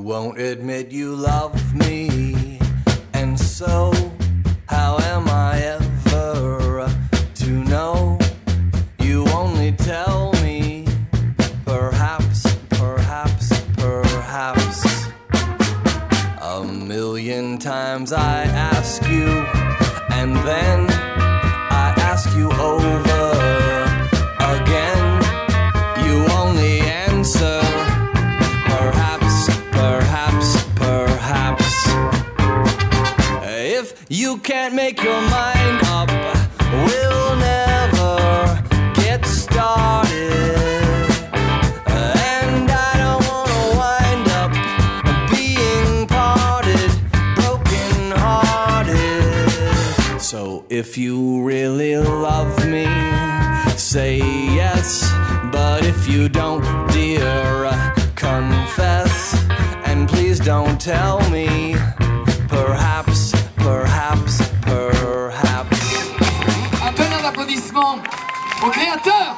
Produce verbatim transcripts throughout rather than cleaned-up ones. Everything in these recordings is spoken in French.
won't admit you love me, and so how am I ever to know? You only tell me, perhaps, perhaps, perhaps. A million times I ask you, and then I ask you over again. You only answer, perhaps, perhaps, perhaps. If you can't make your mind up, we'll never get started. And I don't wanna wind up being parted, broken hearted. So if you really love me, say yes. But if you don't, dear, confess. And please don't tell me, perhaps, perhaps, perhaps. Un tonnerre d'applaudissements aux créateurs.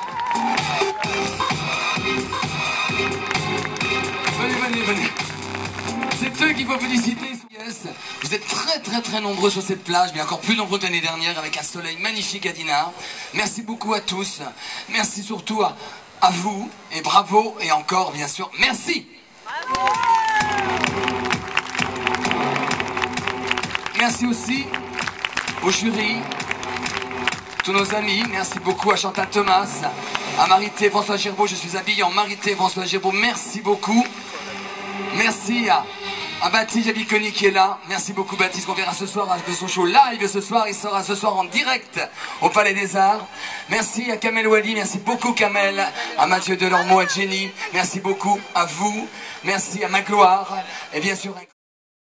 Venez, venez, venez. C'est eux qu'il faut féliciter. Yes. Vous êtes très très très nombreux sur cette plage, mais encore plus nombreux que l'année dernière, avec un soleil magnifique à Dinard. Merci beaucoup à tous. Merci surtout à, à vous, et bravo, et encore bien sûr, merci. Bravo. Merci aussi au jury, tous nos amis. Merci beaucoup à Chantal Thomas, à Marité François Gerbeau. Je suis habillé en Marité François Gerbeau. Merci beaucoup. Merci à, à Baptiste Jabiconi qui est là. Merci beaucoup Baptiste, qu'on verra ce soir de son show live ce soir. Il sera ce soir en direct au Palais des Arts. Merci à Kamel Wally. Merci beaucoup Kamel. À Mathieu Delormeau, à Jenny. Merci beaucoup à vous. Merci à Magloire. Et bien sûr...